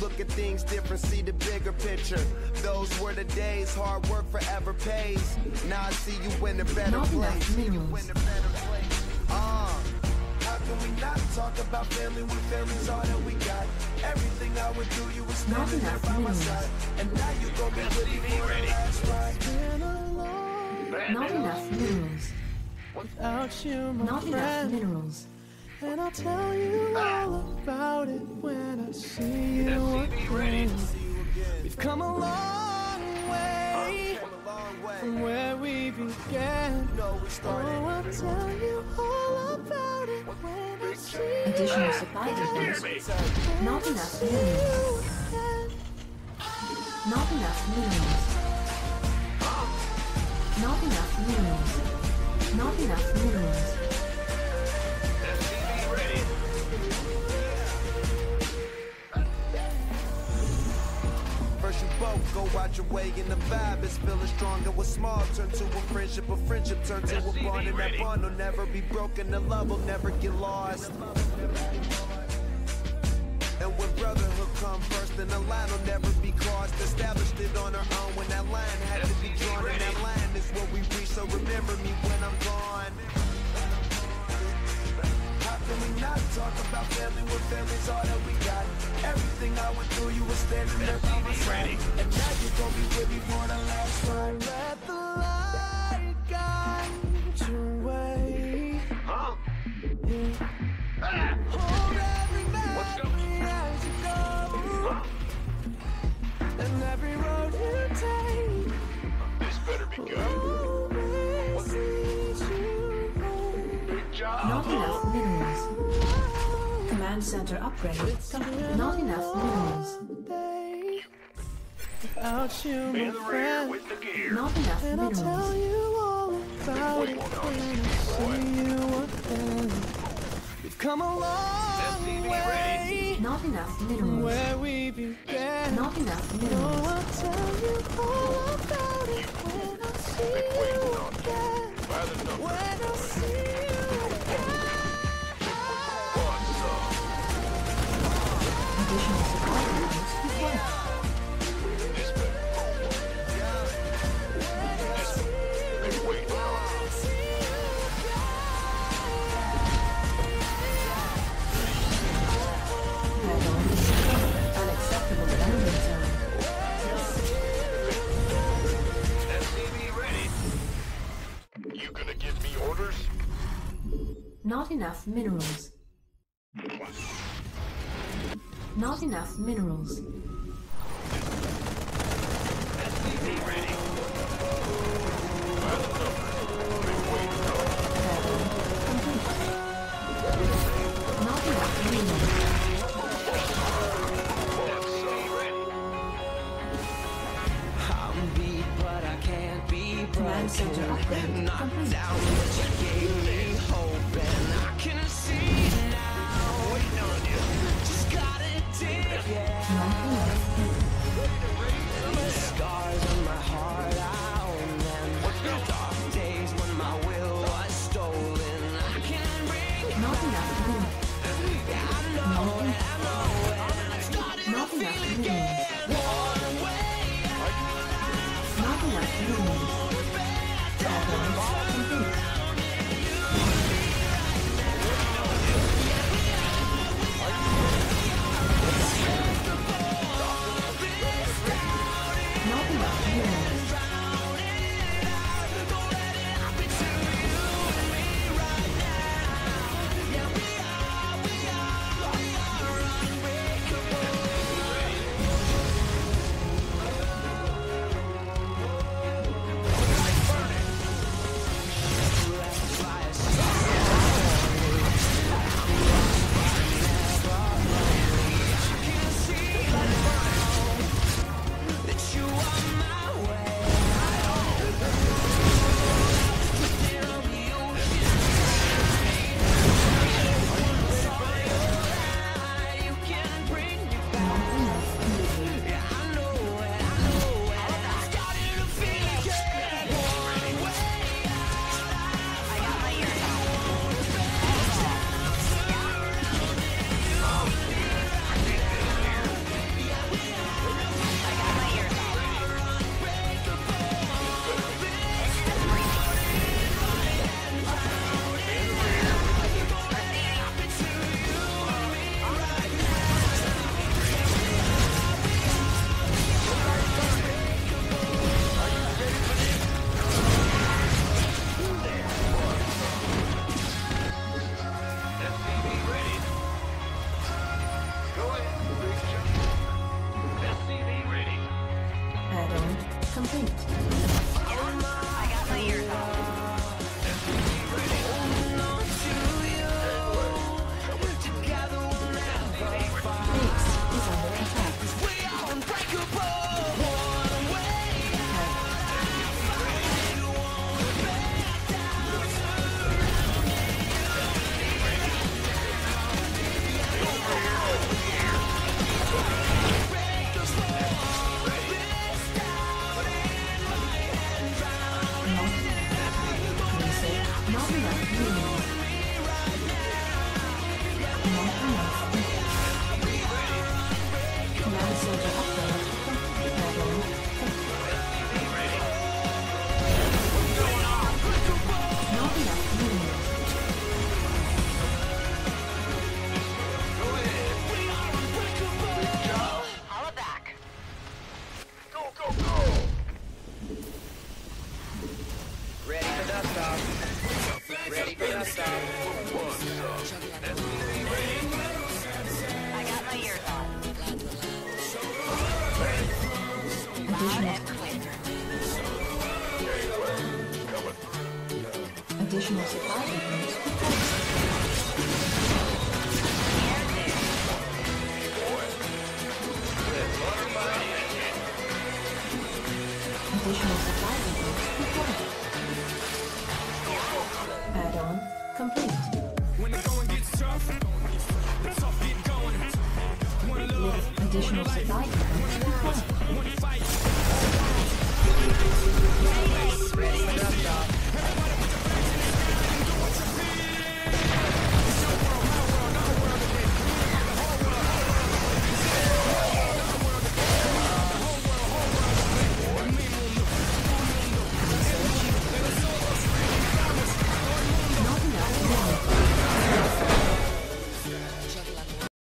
Look at things different, see the bigger picture. Those were the days, hard work forever pays. Now I see you in a better place. How can we not talk about family when family's all that we got? Everything I would do, you were standing there by my side. And now you gon' be with me for the last ride. Not enough minerals. Without you, my Not enough minerals. And I'll tell you all about it when I see you again. We've come a long way from where we began. Oh, I'll tell you all about it when I see you. Additional supply depots. Not enough minerals. Not enough minerals. Not enough minerals. Not enough minerals. First you both go out your way and the vibe is feeling stronger. What's small turn to a friendship turn to a bond, and that bond will never be broken. The love will never get lost. And when brotherhood come first, then the line will never be crossed. Established it on our own when that line had to be drawn, and that line is what we reach. So remember me when I'm gone. How can we not talk about family when family's all that we got? Everything I went through, you were standing there by my side. And now you gon' be with me for the last ride. Let the light guide your way. Yeah. Hold every memory as you go. And every road you take. This better be good. Always leads you home. Good job. Not enough minerals. Command center upgrade complete. Not enough minerals. Without you, my In the rear friend. with the gear. Not enough And I'll tell minerals. you all about it when I see you again. We've come a long way Not enough from minerals. where we began. Not enough Oh, minerals. I'll tell you all about it when I see you again. By the number. When I see you again. Additional supply depots required. This better. Hey, wait. Unacceptable enemy zone. SCV ready. You gonna give me orders? Not enough minerals. Not enough minerals. SCV ready. By the number. Not enough minerals. SCV ready. I'm beat, but I can't be Command center upgrade complete. down, but you gave me hope, and I can see now. Waiting on you, just gotta dig, yeah. Not enough. The scars on my heart, I own them. The dark days when my will was stolen, I can bring. Not enough minerals. I know it, and I started Not to enough feel minerals. again. One way, Not enough minerals. Complete. enough minerals. Not enough. Command center upgrade complete. Add-on complete. Not enough minerals. Holla back. Go, go, go! Ready for dust off. Ready for dust off. SCV ready. I got my ears on. Loud Additional, and clear. Coming through. additional supply depots required. Additional supply depots required. Add-on complete.